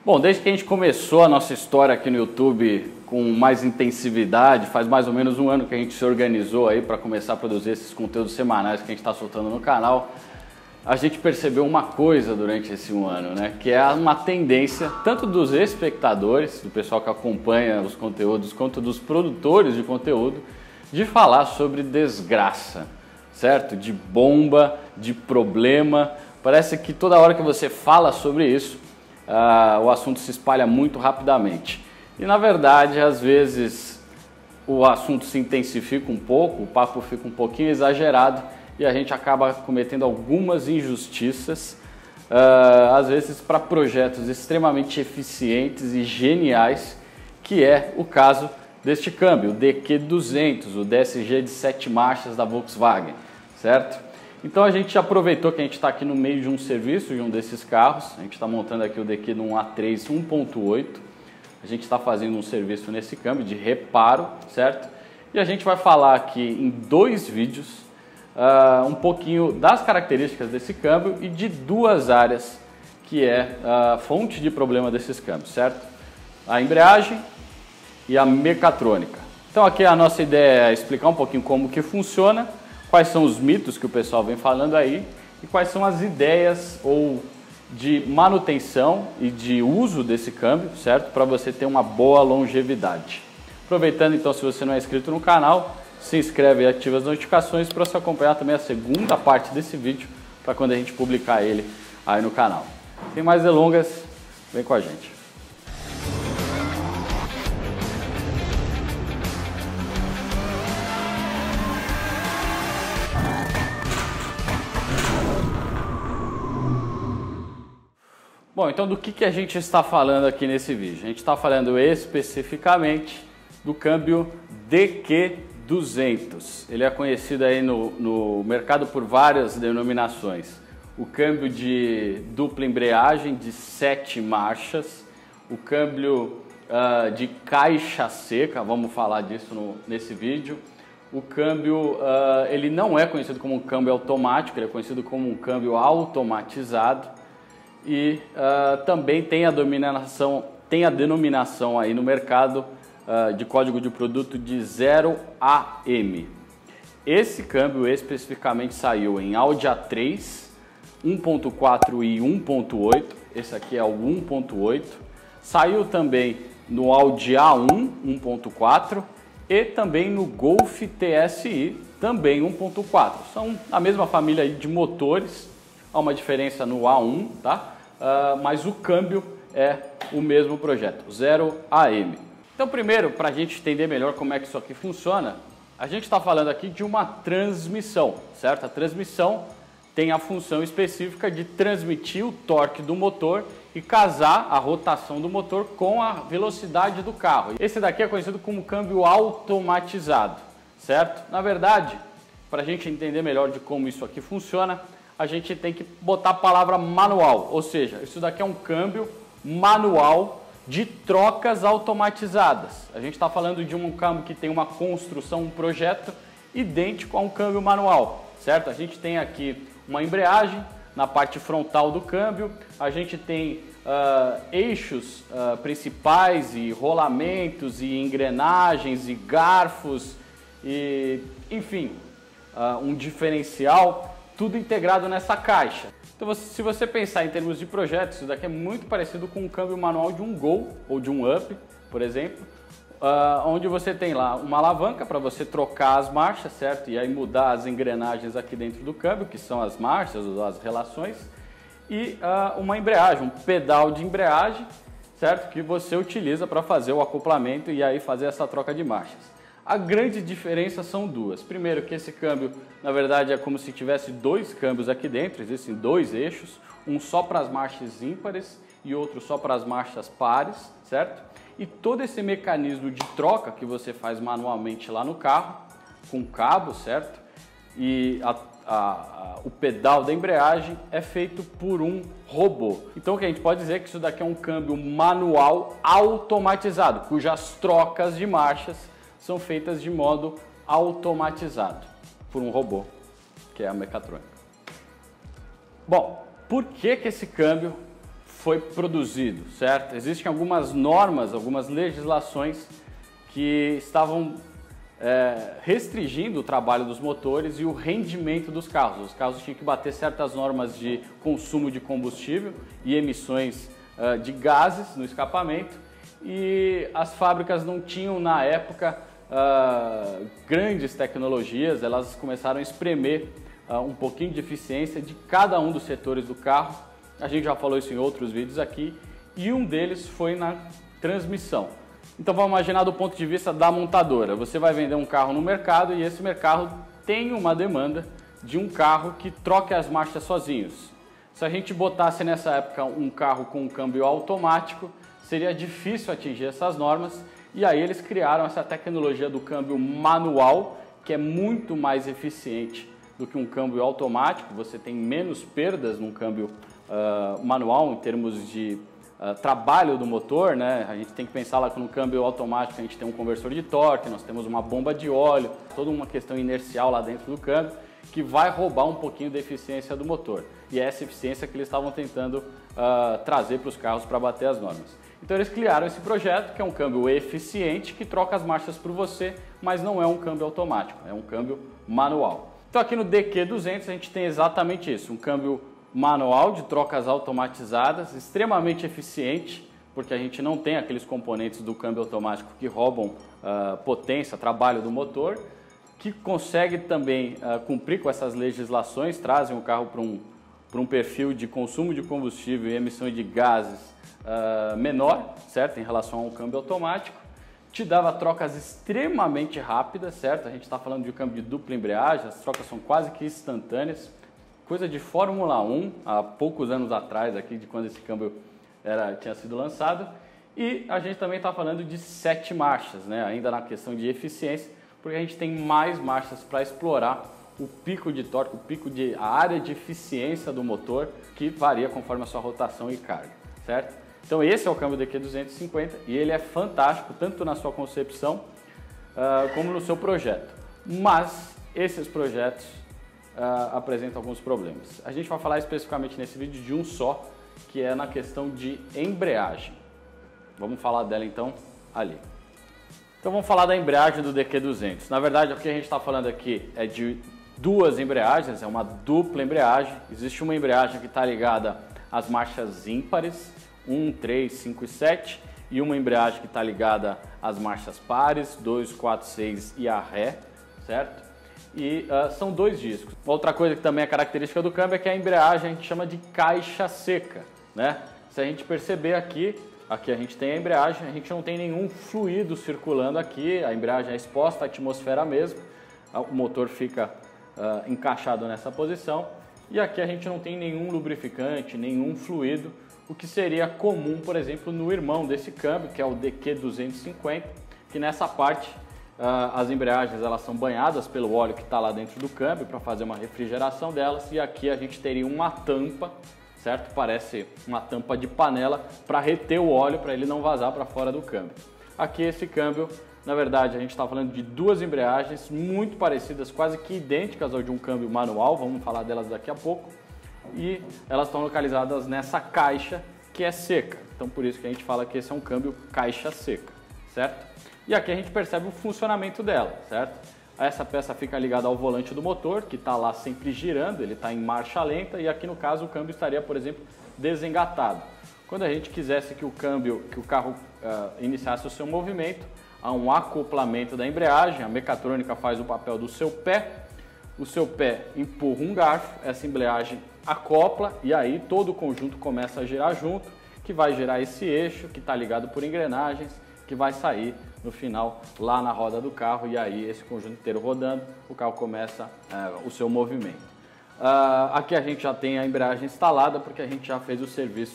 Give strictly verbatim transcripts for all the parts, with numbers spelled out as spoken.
Bom, desde que a gente começou a nossa história aqui no YouTube com mais intensividade, faz mais ou menos um ano que a gente se organizou aí para começar a produzir esses conteúdos semanais que a gente está soltando no canal, a gente percebeu uma coisa durante esse um ano, né? Que é uma tendência tanto dos espectadores, do pessoal que acompanha os conteúdos, quanto dos produtores de conteúdo, de falar sobre desgraça, certo? De bomba, de problema. Parece que toda hora que você fala sobre isso, Uh, o assunto se espalha muito rapidamente. E na verdade, às vezes, o assunto se intensifica um pouco, o papo fica um pouquinho exagerado e a gente acaba cometendo algumas injustiças, uh, às vezes para projetos extremamente eficientes e geniais, que é o caso deste câmbio, o D Q duzentos, o D S G de sete marchas da Volkswagen, certo? Então a gente aproveitou que a gente está aqui no meio de um serviço de um desses carros, a gente está montando aqui o D Q de um A três um ponto oito, a gente está fazendo um serviço nesse câmbio de reparo, certo? E a gente vai falar aqui em dois vídeos uh, um pouquinho das características desse câmbio e de duas áreas que é a fonte de problema desses câmbios, certo? A embreagem e a mecatrônica. Então aqui a nossa ideia é explicar um pouquinho como que funciona, quais são os mitos que o pessoal vem falando aí e quais são as ideias ou de manutenção e de uso desse câmbio, certo? Para você ter uma boa longevidade. Aproveitando então, se você não é inscrito no canal, se inscreve e ativa as notificações para você acompanhar também a segunda parte desse vídeo, para quando a gente publicar ele aí no canal. Sem mais delongas, vem com a gente. Bom, então do que, que a gente está falando aqui nesse vídeo? A gente está falando especificamente do câmbio D Q duzentos. Ele é conhecido aí no, no mercado por várias denominações. O câmbio de dupla embreagem de sete marchas, o câmbio uh, de caixa seca, vamos falar disso no, nesse vídeo. O câmbio, uh, ele não é conhecido como um câmbio automático, ele é conhecido como um câmbio automatizado. E uh, também tem a, denominação, tem a denominação aí no mercado uh, de código de produto de zero A M. Esse câmbio especificamente saiu em Audi A três, um ponto quatro e um ponto oito, esse aqui é o um ponto oito. Saiu também no Audi A um, um ponto quatro e também no Golf T S I, também um ponto quatro. São a mesma família aí de motores. Há uma diferença no A um, tá? Uh, mas o câmbio é o mesmo projeto, zero A M. Então primeiro, para a gente entender melhor como é que isso aqui funciona, a gente está falando aqui de uma transmissão, certo? A transmissão tem a função específica de transmitir o torque do motor e casar a rotação do motor com a velocidade do carro. Esse daqui é conhecido como câmbio automatizado, certo? Na verdade, para a gente entender melhor de como isso aqui funciona, a gente tem que botar a palavra manual, ou seja, isso daqui é um câmbio manual de trocas automatizadas. A gente está falando de um câmbio que tem uma construção, um projeto idêntico a um câmbio manual, certo? A gente tem aqui uma embreagem na parte frontal do câmbio, a gente tem uh, eixos uh, principais e rolamentos e engrenagens e garfos e, enfim, uh, um diferencial, tudo integrado nessa caixa. Então, você, se você pensar em termos de projetos, isso daqui é muito parecido com um câmbio manual de um Gol ou de um Up, por exemplo, uh, onde você tem lá uma alavanca para você trocar as marchas, certo? E aí mudar as engrenagens aqui dentro do câmbio, que são as marchas, as relações, e uh, uma embreagem, um pedal de embreagem, certo? Que você utiliza para fazer o acoplamento e aí fazer essa troca de marchas. A grande diferença são duas. Primeiro, que esse câmbio, na verdade, é como se tivesse dois câmbios aqui dentro, existem dois eixos, um só para as marchas ímpares e outro só para as marchas pares, certo? E todo esse mecanismo de troca que você faz manualmente lá no carro, com cabo, certo? E a, a, a, o pedal da embreagem é feito por um robô. Então, o que a gente pode dizer é que isso daqui é um câmbio manual automatizado, cujas trocas de marchas são feitas de modo automatizado por um robô, que é a mecatrônica. Bom, por que que esse câmbio foi produzido, certo? Existem algumas normas, algumas legislações que estavam é, restringindo o trabalho dos motores e o rendimento dos carros. Os carros tinham que bater certas normas de consumo de combustível e emissões uh, de gases no escapamento, e as fábricas não tinham na época uh, grandes tecnologias. Elas começaram a espremer uh, um pouquinho de eficiência de cada um dos setores do carro. A gente já falou isso em outros vídeos aqui, e um deles foi na transmissão. Então vamos imaginar do ponto de vista da montadora. Você vai vender um carro no mercado e esse mercado tem uma demanda de um carro que troque as marchas sozinhos. Se a gente botasse nessa época um carro com um câmbio automático, seria difícil atingir essas normas, e aí eles criaram essa tecnologia do câmbio manual, que é muito mais eficiente do que um câmbio automático. Você tem menos perdas num câmbio uh, manual em termos de uh, trabalho do motor, né? A gente tem que pensar lá que no câmbio automático a gente tem um conversor de torque, nós temos uma bomba de óleo, toda uma questão inercial lá dentro do câmbio, que vai roubar um pouquinho da eficiência do motor. E é essa eficiência que eles estavam tentando uh, trazer para os carros para bater as normas. Então eles criaram esse projeto, que é um câmbio eficiente, que troca as marchas por você, mas não é um câmbio automático, é um câmbio manual. Então aqui no D Q duzentos a gente tem exatamente isso, um câmbio manual de trocas automatizadas, extremamente eficiente, porque a gente não tem aqueles componentes do câmbio automático que roubam uh, potência, trabalho do motor, que consegue também uh, cumprir com essas legislações, trazem o carro para um, para um perfil de consumo de combustível e emissão de gases Uh, menor, certo, em relação ao câmbio automático, te dava trocas extremamente rápidas, certo? A gente está falando de um câmbio de dupla embreagem, as trocas são quase que instantâneas, coisa de Fórmula um, há poucos anos atrás, aqui, de quando esse câmbio era, tinha sido lançado, e a gente também está falando de sete marchas, né? Ainda na questão de eficiência, porque a gente tem mais marchas para explorar o pico de torque, o pico de a área de eficiência do motor, que varia conforme a sua rotação e carga, certo? Então esse é o câmbio D Q duzentos e cinquenta e ele é fantástico tanto na sua concepção uh, como no seu projeto. Mas esses projetos uh, apresentam alguns problemas. A gente vai falar especificamente nesse vídeo de um só, que é na questão de embreagem. Vamos falar dela então ali. Então vamos falar da embreagem do D Q duzentos. Na verdade o que a gente está falando aqui é de duas embreagens, é uma dupla embreagem. Existe uma embreagem que está ligada às marchas ímpares, um, três, cinco e sete, e uma embreagem que está ligada às marchas pares, dois, quatro, seis e a ré, certo? E uh, são dois discos. Outra coisa que também é característica do câmbio é que a embreagem a gente chama de caixa seca, né? Se a gente perceber aqui, aqui a gente tem a embreagem, a gente não tem nenhum fluido circulando aqui, a embreagem é exposta à atmosfera mesmo, o motor fica uh, encaixado nessa posição, e aqui a gente não tem nenhum lubrificante, nenhum fluido, o que seria comum, por exemplo, no irmão desse câmbio, que é o D Q duzentos e cinquenta, que nessa parte uh, as embreagens elas são banhadas pelo óleo que está lá dentro do câmbio para fazer uma refrigeração delas, e aqui a gente teria uma tampa, certo? Parece uma tampa de panela para reter o óleo, para ele não vazar para fora do câmbio. Aqui esse câmbio, na verdade, a gente está falando de duas embreagens muito parecidas, quase que idênticas ao de um câmbio manual, vamos falar delas daqui a pouco. E elas estão localizadas nessa caixa que é seca, então por isso que a gente fala que esse é um câmbio caixa seca, certo? E aqui a gente percebe o funcionamento dela, certo? Essa peça fica ligada ao volante do motor, que está lá sempre girando, ele está em marcha lenta, e aqui no caso o câmbio estaria, por exemplo, desengatado. Quando a gente quisesse que o câmbio, que o carro uh, iniciasse o seu movimento, há um acoplamento da embreagem, a mecatrônica faz o papel do seu pé, o seu pé empurra um garfo, essa embreagem acopla e aí todo o conjunto começa a girar junto, que vai gerar esse eixo que está ligado por engrenagens, que vai sair no final lá na roda do carro, e aí esse conjunto inteiro rodando, o carro começa é, o seu movimento. Uh, aqui a gente já tem a embreagem instalada, porque a gente já fez o serviço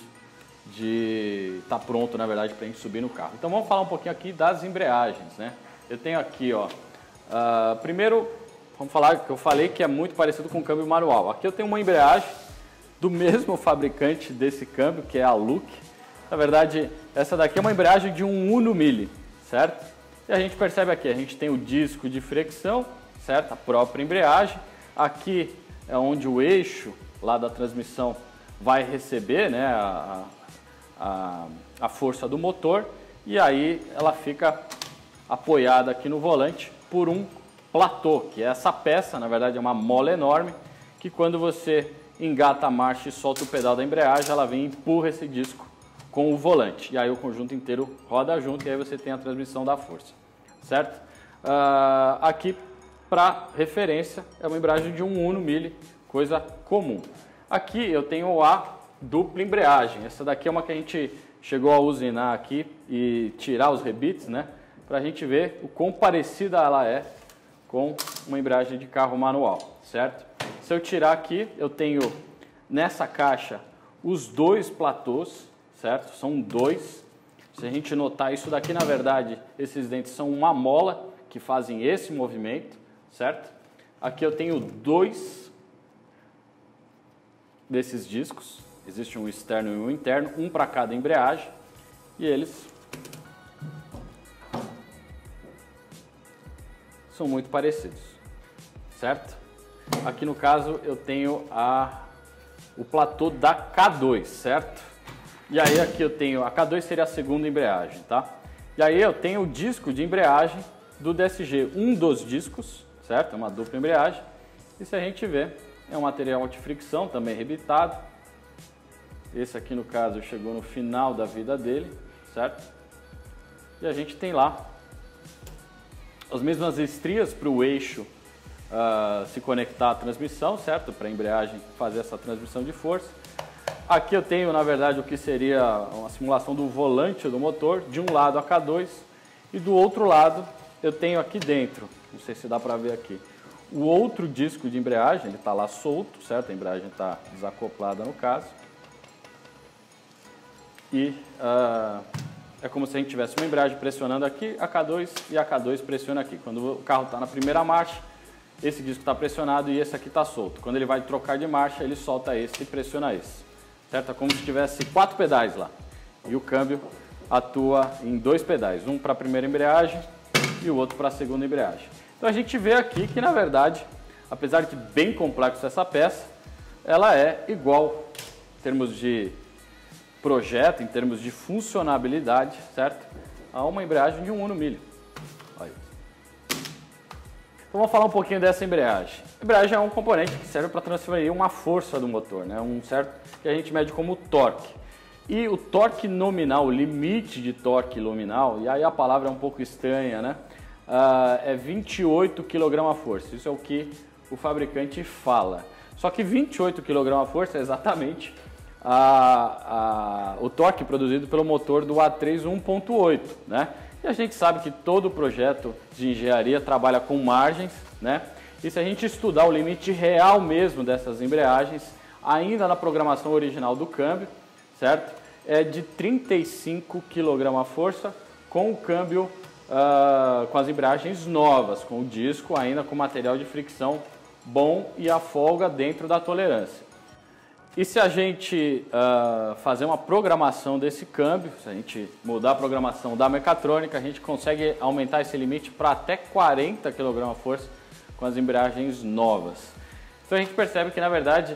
de estar tá pronto, na verdade, para a gente subir no carro. Então vamos falar um pouquinho aqui das embreagens, né? Eu tenho aqui, ó, uh, primeiro vamos falar que eu falei que é muito parecido com o câmbio manual. Aqui eu tenho uma embreagem do mesmo fabricante desse câmbio, que é a Look. Na verdade, essa daqui é uma embreagem de um Uno Mille, certo? E a gente percebe aqui, a gente tem o disco de fricção, certo? A própria embreagem. Aqui é onde o eixo lá da transmissão vai receber, né, a, a, a força do motor e aí ela fica apoiada aqui no volante por um platô, que é essa peça, na verdade é uma mola enorme, que quando você engata a marcha e solta o pedal da embreagem, ela vem e empurra esse disco com o volante. E aí o conjunto inteiro roda junto e aí você tem a transmissão da força, certo? Uh, aqui, para referência, é uma embreagem de um Uno Mille, coisa comum. Aqui eu tenho a dupla embreagem. Essa daqui é uma que a gente chegou a usinar aqui e tirar os rebites, né? Para a gente ver o quão parecida ela é com uma embreagem de carro manual, certo? Se eu tirar aqui, eu tenho nessa caixa os dois platôs, certo? São dois. Se a gente notar, isso daqui, na verdade, esses dentes são uma mola que fazem esse movimento, certo? Aqui eu tenho dois desses discos. Existe um externo e um interno, um para cada embreagem. E eles são muito parecidos, certo? Aqui no caso eu tenho a, o platô da K dois, certo? E aí aqui eu tenho, a K dois seria a segunda embreagem, tá? E aí eu tenho o disco de embreagem do D S G, um dos discos, certo? É uma dupla embreagem. E se a gente vê, é um material anti-fricção, também rebitado. Esse aqui no caso chegou no final da vida dele, certo? E a gente tem lá as mesmas estrias para o eixo uh, se conectar à transmissão, certo? Para a embreagem fazer essa transmissão de força. Aqui eu tenho, na verdade, o que seria uma simulação do volante do motor. De um lado a K dois e do outro lado eu tenho aqui dentro, não sei se dá para ver aqui, o outro disco de embreagem, ele está lá solto, certo? A embreagem está desacoplada no caso. E uh, é como se a gente tivesse uma embreagem pressionando aqui, a K dois e a K dois pressiona aqui. Quando o carro está na primeira marcha, esse disco está pressionado e esse aqui está solto. Quando ele vai trocar de marcha, ele solta esse e pressiona esse. Certo? É como se tivesse quatro pedais lá. E o câmbio atua em dois pedais, um para a primeira embreagem e o outro para a segunda embreagem. Então a gente vê aqui que, na verdade, apesar de bem complexo essa peça, ela é igual em termos de projeto, em termos de funcionabilidade, certo? A uma embreagem de um Uno Mille. Olha. Então vamos falar um pouquinho dessa embreagem. A embreagem é um componente que serve para transferir uma força do motor, né? Um certo que a gente mede como torque. E o torque nominal, o limite de torque nominal, e aí a palavra é um pouco estranha, né? Uh, é vinte e oito quilogramas-força. Isso é o que o fabricante fala. Só que vinte e oito quilogramas-força é exatamente a, a, o torque produzido pelo motor do A três um ponto oito, né? E a gente sabe que todo projeto de engenharia trabalha com margens, né? E se a gente estudar o limite real mesmo dessas embreagens, ainda na programação original do câmbio, certo? É de trinta e cinco quilogramas-força com o câmbio, uh, com as embreagens novas, com o disco ainda com material de fricção bom e a folga dentro da tolerância. E se a gente uh, fazer uma programação desse câmbio, se a gente mudar a programação da mecatrônica, a gente consegue aumentar esse limite para até quarenta quilogramas-força com as embreagens novas. Então a gente percebe que, na verdade,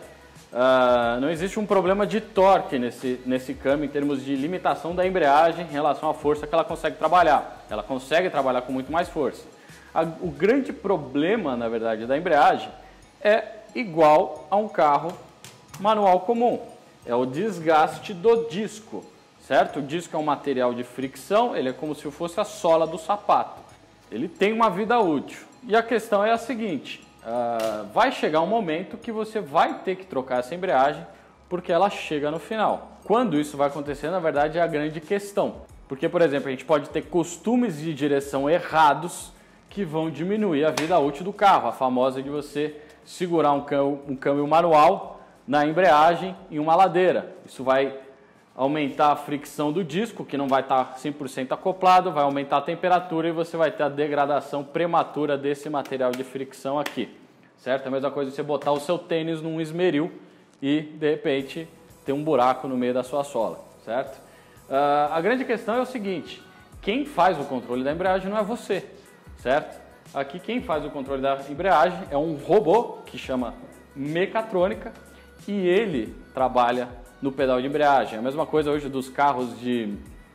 uh, não existe um problema de torque nesse, nesse câmbio em termos de limitação da embreagem em relação à força que ela consegue trabalhar. Ela consegue trabalhar com muito mais força. A, o grande problema, na verdade, da embreagem é igual a um carro manual comum. É o desgaste do disco, certo? O disco é um material de fricção, ele é como se fosse a sola do sapato. Ele tem uma vida útil. E a questão é a seguinte, uh, vai chegar um momento que você vai ter que trocar essa embreagem porque ela chega no final. Quando isso vai acontecer, na verdade, é a grande questão. Porque, por exemplo, a gente pode ter costumes de direção errados que vão diminuir a vida útil do carro. A famosa de você segurar um câmbio, um câmbio manual na embreagem em uma ladeira. Isso vai aumentar a fricção do disco, que não vai estar cem por cento acoplado, vai aumentar a temperatura e você vai ter a degradação prematura desse material de fricção aqui, certo? É a mesma coisa você botar o seu tênis num esmeril e, de repente, ter um buraco no meio da sua sola, certo? Uh, a grande questão é o seguinte, quem faz o controle da embreagem não é você, certo? Aqui quem faz o controle da embreagem é um robô que chama mecatrônica, e ele trabalha no pedal de embreagem. A mesma coisa hoje dos carros de,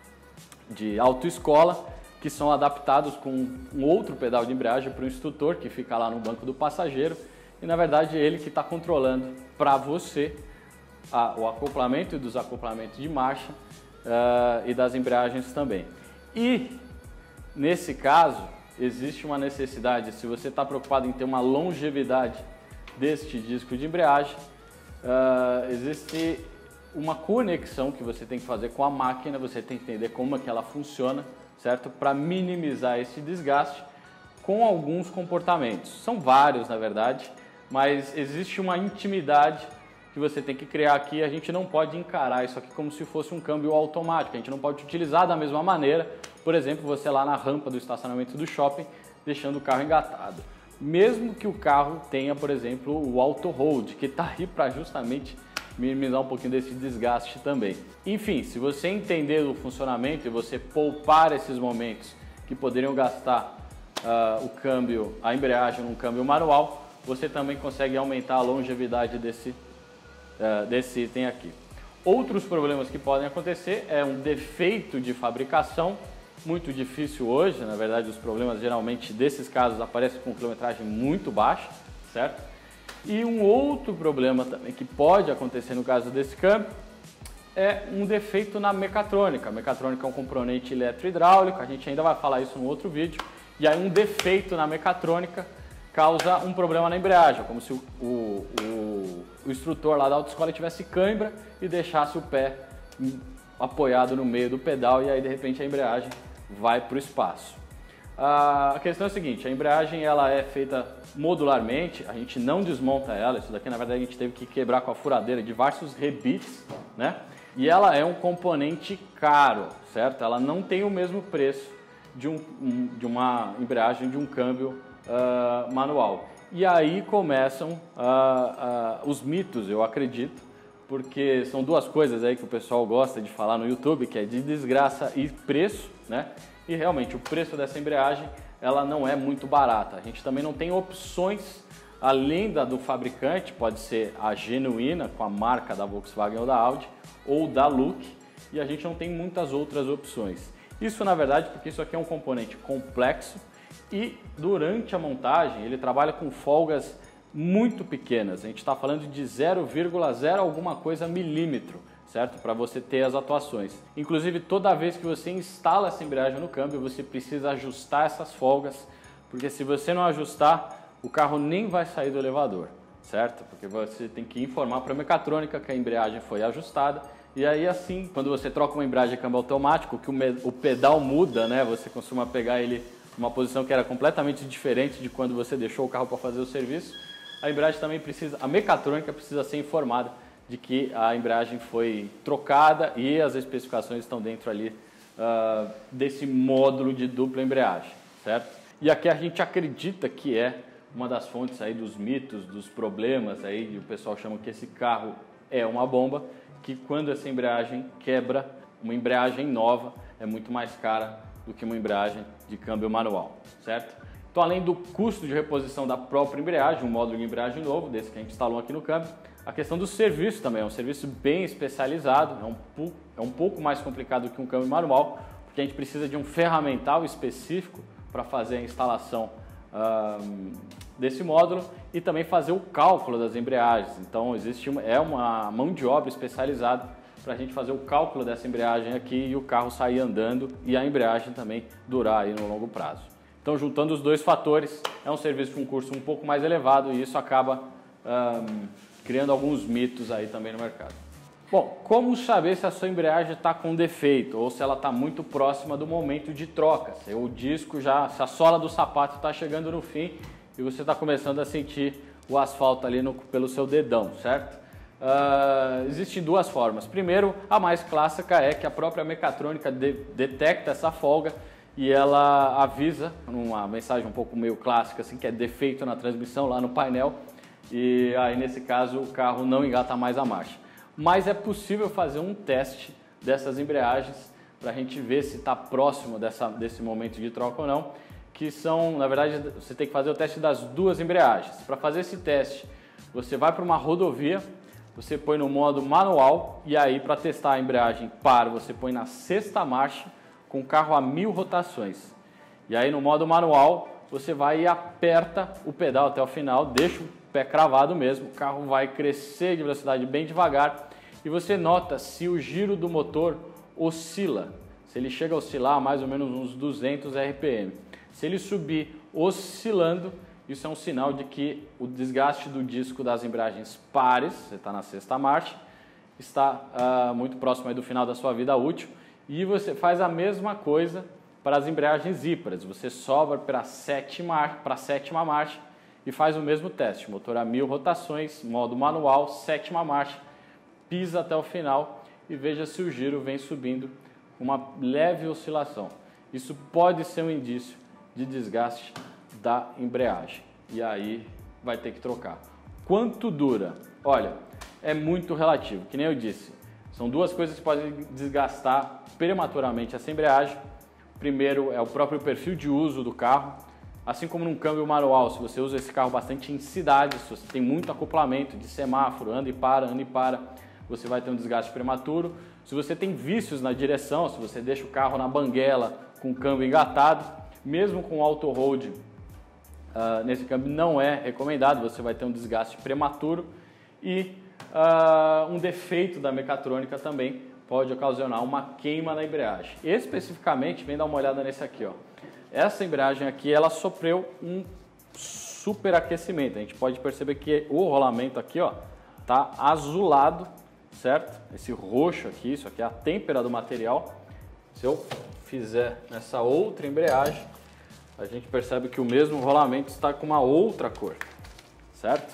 de autoescola, que são adaptados com um outro pedal de embreagem para o instrutor, que fica lá no banco do passageiro, e na verdade ele que está controlando para você a, o acoplamento e dos acoplamentos de marcha uh, e das embreagens também. E nesse caso existe uma necessidade, se você está preocupado em ter uma longevidade deste disco de embreagem, uh, existe uma conexão que você tem que fazer com a máquina, você tem que entender como é que ela funciona, certo? Para minimizar esse desgaste com alguns comportamentos. São vários, na verdade, mas existe uma intimidade que você tem que criar aqui. A gente não pode encarar isso aqui como se fosse um câmbio automático. A gente não pode utilizar da mesma maneira, por exemplo, você lá na rampa do estacionamento do shopping, deixando o carro engatado. Mesmo que o carro tenha, por exemplo, o auto hold, que está aí para justamente minimizar um pouquinho desse desgaste também. Enfim, se você entender o funcionamento e você poupar esses momentos que poderiam gastar uh, o câmbio, a embreagem num câmbio manual, você também consegue aumentar a longevidade desse, uh, desse item aqui. Outros problemas que podem acontecer é um defeito de fabricação, muito difícil hoje, na verdade os problemas geralmente desses casos aparecem com quilometragem muito baixa, certo? E um outro problema também que pode acontecer no caso desse câmbio é um defeito na mecatrônica. A mecatrônica é um componente eletrohidráulico, a gente ainda vai falar isso no outro vídeo. E aí um defeito na mecatrônica causa um problema na embreagem, como se o, o, o, o instrutor lá da autoescola tivesse cãibra e deixasse o pé apoiado no meio do pedal e aí de repente a embreagem vai para o espaço. A questão é a seguinte, a embreagem ela é feita modularmente, a gente não desmonta ela, isso daqui na verdade a gente teve que quebrar com a furadeira de vários rebites, né? E ela é um componente caro, certo? Ela não tem o mesmo preço de, um, um, de uma embreagem de um câmbio uh, manual. E aí começam uh, uh, os mitos, eu acredito, porque são duas coisas aí que o pessoal gosta de falar no YouTube, que é de desgraça e preço, né? E realmente o preço dessa embreagem ela não é muito barata. A gente também não tem opções além da do fabricante, pode ser a genuína com a marca da Volkswagen ou da Audi ou da Look, e a gente não tem muitas outras opções. Isso na verdade porque isso aqui é um componente complexo e durante a montagem ele trabalha com folgas muito pequenas. A gente está falando de zero vírgula zero alguma coisa milímetro, certo? Para você ter as atuações. Inclusive, toda vez que você instala essa embreagem no câmbio, você precisa ajustar essas folgas, porque se você não ajustar, o carro nem vai sair do elevador, certo? Porque você tem que informar para a mecatrônica que a embreagem foi ajustada, e aí assim, quando você troca uma embreagem de câmbio automático, que o pedal muda, né? Você costuma pegar ele numa posição que era completamente diferente de quando você deixou o carro para fazer o serviço, a embreagem também precisa, a mecatrônica precisa ser informada de que a embreagem foi trocada e as especificações estão dentro ali uh, desse módulo de dupla embreagem, certo? E aqui a gente acredita que é uma das fontes aí dos mitos, dos problemas aí, o pessoal chama que esse carro é uma bomba, que quando essa embreagem quebra, uma embreagem nova é muito mais cara do que uma embreagem de câmbio manual, certo? Então, além do custo de reposição da própria embreagem, um módulo de embreagem novo, desse que a gente instalou aqui no câmbio, a questão do serviço também, é um serviço bem especializado, é um, é um pouco mais complicado que um câmbio manual, porque a gente precisa de um ferramental específico para fazer a instalação um, desse módulo e também fazer o cálculo das embreagens. Então, existe uma, é uma mão de obra especializada para a gente fazer o cálculo dessa embreagem aqui e o carro sair andando e a embreagem também durar aí no longo prazo. Então, juntando os dois fatores, é um serviço com um custo um pouco mais elevado e isso acaba um, criando alguns mitos aí também no mercado. Bom, como saber se a sua embreagem está com defeito ou se ela está muito próxima do momento de troca? Se o disco já, se a sola do sapato está chegando no fim e você está começando a sentir o asfalto ali no, pelo seu dedão, certo? Uh, existem duas formas. Primeiro, a mais clássica é que a própria mecatrônica de, detecta essa folga e ela avisa, uma mensagem um pouco meio clássica, assim, que é defeito na transmissão lá no painel, e aí nesse caso o carro não engata mais a marcha. Mas é possível fazer um teste dessas embreagens para a gente ver se está próximo dessa, desse momento de troca ou não, que são, na verdade, você tem que fazer o teste das duas embreagens. Para fazer esse teste, você vai para uma rodovia, você põe no modo manual e aí para testar a embreagem par você põe na sexta marcha com o carro a mil rotações. E aí no modo manual você vai e aperta o pedal até o final, deixa o pé cravado mesmo, o carro vai crescer de velocidade bem devagar e você nota se o giro do motor oscila, se ele chega a oscilar mais ou menos uns duzentos R P M. Se ele subir oscilando, isso é um sinal de que o desgaste do disco das embreagens pares, você está na sexta marcha, está uh, muito próximo aí do final da sua vida útil. E você faz a mesma coisa para as embreagens ímpares. Você sobe para a sétima, para a sétima marcha e faz o mesmo teste. Motor a mil rotações, modo manual, sétima marcha, pisa até o final e veja se o giro vem subindo com uma leve oscilação. Isso pode ser um indício de desgaste da embreagem e aí vai ter que trocar. Quanto dura? Olha, é muito relativo, que nem eu disse, são duas coisas que podem desgastar prematuramente essa embreagem. Primeiro é o próprio perfil de uso do carro, assim como num câmbio manual, se você usa esse carro bastante em cidades, se você tem muito acoplamento de semáforo, anda e para, anda e para, você vai ter um desgaste prematuro. Se você tem vícios na direção, se você deixa o carro na banguela com o câmbio engatado, mesmo com auto hold, Uh, nesse câmbio não é recomendado, você vai ter um desgaste prematuro e uh, um defeito da mecatrônica também pode ocasionar uma queima na embreagem. Especificamente, vem dar uma olhada nesse aqui, ó. Essa embreagem aqui, ela sofreu um superaquecimento. A gente pode perceber que o rolamento aqui, ó, tá azulado, certo? Esse roxo aqui, isso aqui é a têmpera do material. Se eu fizer nessa outra embreagem, a gente percebe que o mesmo rolamento está com uma outra cor, certo?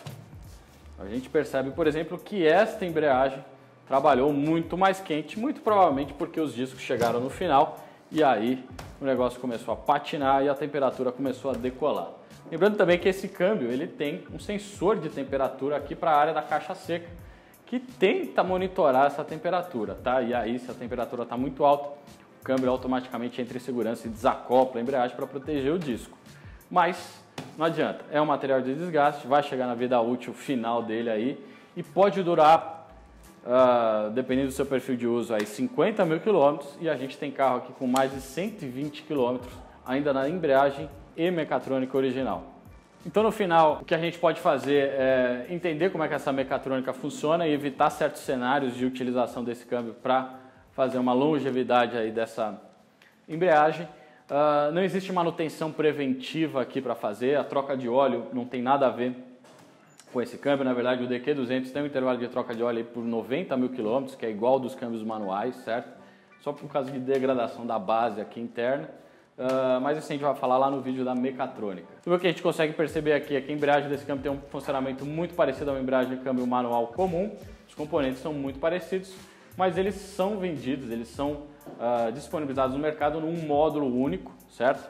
A gente percebe, por exemplo, que esta embreagem trabalhou muito mais quente, muito provavelmente porque os discos chegaram no final e aí o negócio começou a patinar e a temperatura começou a decolar. Lembrando também que esse câmbio ele tem um sensor de temperatura aqui para a área da caixa seca que tenta monitorar essa temperatura, tá? E aí, se a temperatura está muito alta, o câmbio automaticamente entra em segurança e desacopla a embreagem para proteger o disco. Mas não adianta, é um material de desgaste, vai chegar na vida útil final dele aí e pode durar, uh, dependendo do seu perfil de uso, aí cinquenta mil quilômetros e a gente tem carro aqui com mais de cento e vinte quilômetros ainda na embreagem e mecatrônica original. Então no final o que a gente pode fazer é entender como é que essa mecatrônica funciona e evitar certos cenários de utilização desse câmbio para fazer uma longevidade aí dessa embreagem. Uh, não existe manutenção preventiva aqui para fazer, a troca de óleo não tem nada a ver com esse câmbio. Na verdade o D Q duzentos tem um intervalo de troca de óleo aí por noventa mil quilômetros, que é igual dos câmbios manuais, certo? Só por causa de degradação da base aqui interna, uh, mas isso a gente vai falar lá no vídeo da mecatrônica. Então, o que a gente consegue perceber aqui é que a embreagem desse câmbio tem um funcionamento muito parecido a uma embreagem de câmbio manual comum, os componentes são muito parecidos, mas eles são vendidos, eles são uh, disponibilizados no mercado num módulo único, certo?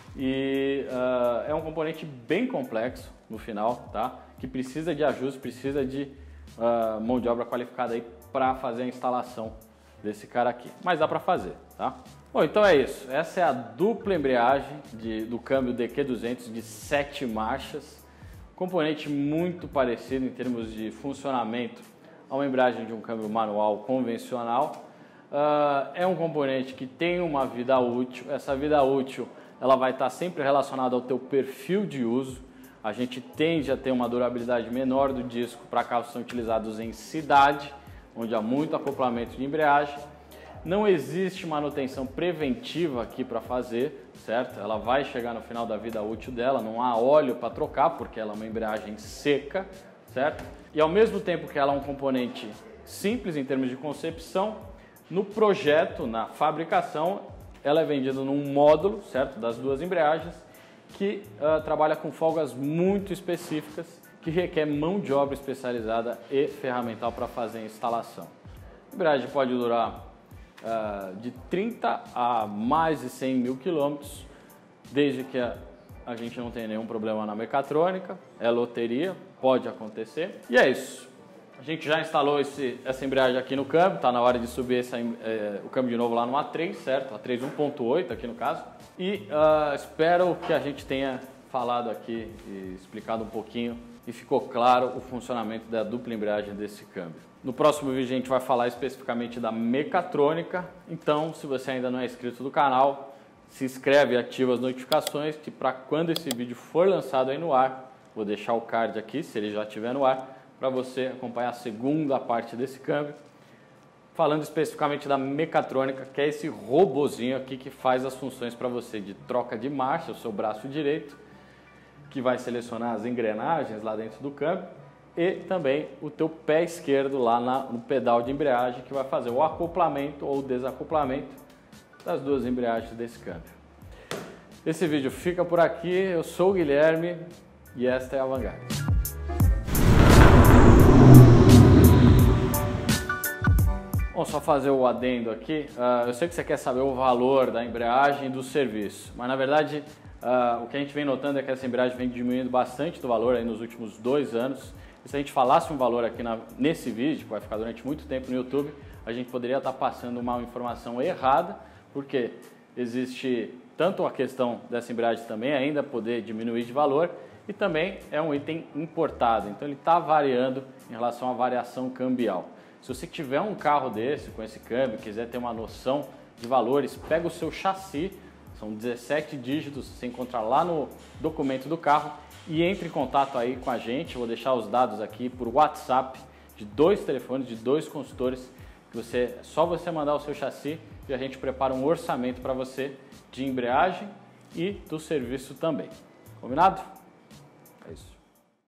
E uh, é um componente bem complexo no final, tá? Que precisa de ajuste, precisa de uh, mão de obra qualificada aí para fazer a instalação desse cara aqui. Mas dá para fazer, tá? Bom, então é isso. Essa é a dupla embreagem de, do câmbio D Q duzentos de sete marchas. Componente muito parecido em termos de funcionamento a uma embreagem de um câmbio manual convencional. Uh, é um componente que tem uma vida útil. Essa vida útil ela vai estar sempre relacionada ao teu perfil de uso. A gente tende a ter uma durabilidade menor do disco para carros que são utilizados em cidade, onde há muito acoplamento de embreagem. Não existe manutenção preventiva aqui para fazer, certo? Ela vai chegar no final da vida útil dela, não há óleo para trocar porque ela é uma embreagem seca, certo? E ao mesmo tempo que ela é um componente simples em termos de concepção, no projeto, na fabricação, ela é vendida num módulo, certo, das duas embreagens, que uh, trabalha com folgas muito específicas, que requer mão de obra especializada e ferramental para fazer a instalação. A embreagem pode durar uh, de trinta a mais de cem mil quilômetros, desde que a a gente não tem nenhum problema na mecatrônica, é loteria, pode acontecer. E é isso. A gente já instalou esse, essa embreagem aqui no câmbio, está na hora de subir essa, é, o câmbio de novo lá no A três, certo? A três um ponto oito aqui no caso. E uh, espero que a gente tenha falado aqui e explicado um pouquinho e ficou claro o funcionamento da dupla embreagem desse câmbio. No próximo vídeo a gente vai falar especificamente da mecatrônica, então se você ainda não é inscrito do canal, se inscreve e ativa as notificações, que para quando esse vídeo for lançado aí no ar, vou deixar o card aqui, se ele já estiver no ar, para você acompanhar a segunda parte desse câmbio, falando especificamente da mecatrônica, que é esse robozinho aqui que faz as funções para você de troca de marcha, o seu braço direito, que vai selecionar as engrenagens lá dentro do câmbio, e também o teu pé esquerdo lá na, no pedal de embreagem, que vai fazer o acoplamento ou o desacoplamento das duas embreagens desse câmbio. Esse vídeo fica por aqui, eu sou o Guilherme e esta é a Vanguard. Bom, só fazer o adendo aqui, uh, eu sei que você quer saber o valor da embreagem e do serviço, mas na verdade uh, o que a gente vem notando é que essa embreagem vem diminuindo bastante do valor aí nos últimos dois anos. E se a gente falasse um valor aqui na, nesse vídeo, que vai ficar durante muito tempo no YouTube, a gente poderia estar passando uma informação errada, porque existe tanto a questão dessa embreagem também ainda poder diminuir de valor, e também é um item importado, então ele está variando em relação à variação cambial. Se você tiver um carro desse, com esse câmbio, quiser ter uma noção de valores, pega o seu chassi, são dezessete dígitos, você encontra lá no documento do carro e entre em contato aí com a gente. Vou deixar os dados aqui por WhatsApp de dois telefones, de dois consultores, que você, é só você mandar o seu chassi e a gente prepara um orçamento para você de embreagem e do serviço também. Combinado? É isso.